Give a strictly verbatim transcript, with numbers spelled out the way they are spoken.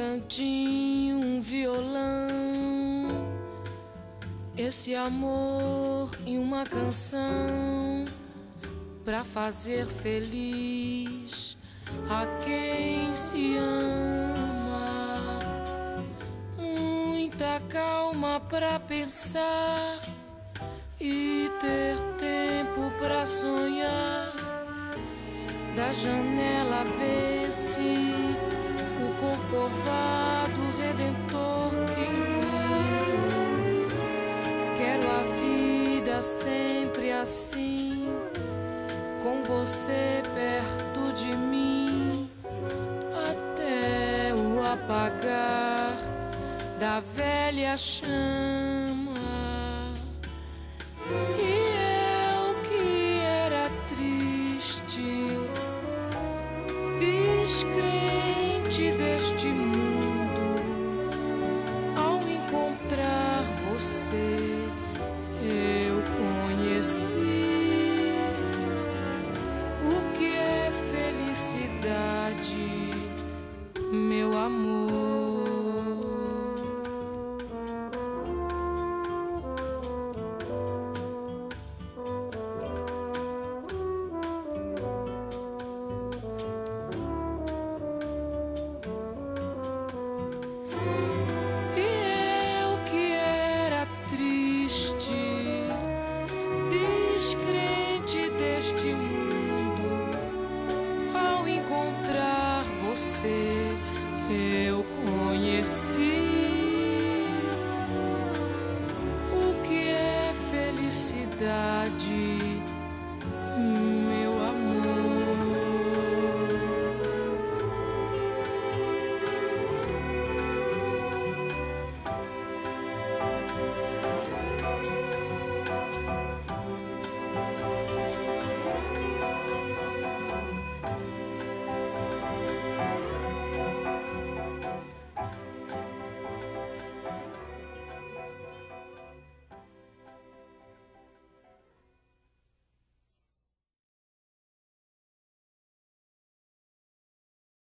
cantinho, um violão, esse amor e uma canção pra fazer feliz a quem se ama. Muita calma pra pensar e ter tempo pra sonhar. Da janela vê-se o corcovado redentor que lindo. Quero a vida sempre assim, com você perto de mim, até o apagar da velha chama. E